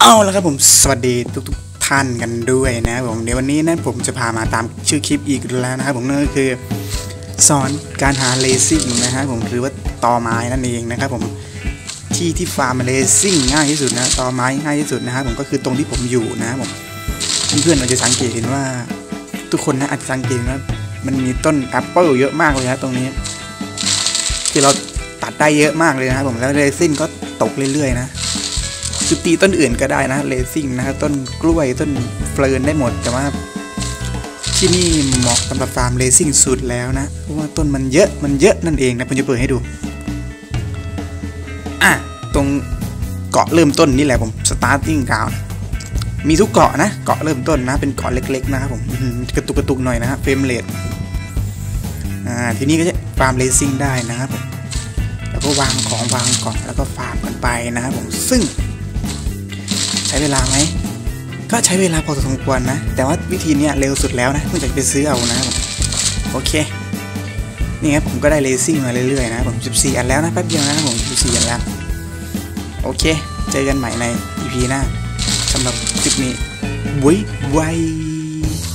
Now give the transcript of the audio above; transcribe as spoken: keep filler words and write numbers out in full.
เอาละครับผมสวัสดีทุกๆท่านกันด้วยนะผมเดี๋ยววันนี้นะผมจะพามาตามชื่อคลิปอีกแล้วนะครับผมนั่นก็คือสอนการหาเลซิ่งนะฮะผมหรือว่าตอไม้นั่นเองนะครับผมที่ที่ฟาร์มเลซิ่งง่ายที่สุดนะตอไม้ง่ายที่สุดนะครับผมก็คือตรงที่ผมอยู่นะครับผมเพื่อนๆอาจจะสังเกตเห็นว่าทุกคนนะอาจจะสังเกตว่ามันมีต้นแอปเปิลเยอะมากเลยนะตรงนี้ที่เราตัดได้เยอะมากเลยนะครับผมแล้วเลซิ่งก็ตกเรื่อยๆนะคือตีต้นอื่นก็ได้นะเลซิ่งนะครับต้นกล้วยต้นเฟิร์นได้หมดแต่ว่าที่นี่เหมาะสำหรับฟาร์มเลซิ่งสุดแล้วนะเพราะว่าต้นมันเยอะมันเยอะนั่นเองนะผมจะเปิดให้ดูอ่ะตรงเกาะเริ่มต้นนี่แหละผมสตาร์ติ้งกราวมีทุกเกาะนะเกาะเริ่มต้นนะเป็นเกาะเล็กๆนะครับผมกระตุกกระตุกหน่อยนะฮะเฟรมเรทอ่าทีนี้ก็จะฟาร์มเลซิ่งได้นะครับผมแล้วก็วางของวางกล่องแล้วก็ฟาร์มกันไปนะครับผมซึ่งใช้เวลาไหมก็ใช้เวลาพอสมควรนะแต่ว่าวิธีนี้เร็วสุดแล้วนะเพิ่งจะไปซื้อเอานะครับโอเคนี่ครับผมก็ได้เลซิ่งมาเรื่อยๆนะผมสิบสี่อันแล้วนะแป๊บเดียวนะผมสิบสี่อันแล้วโอเคเจอกันใหม่ใน อี พี หน้าสำหรับคลิปนี้บุ้ยไว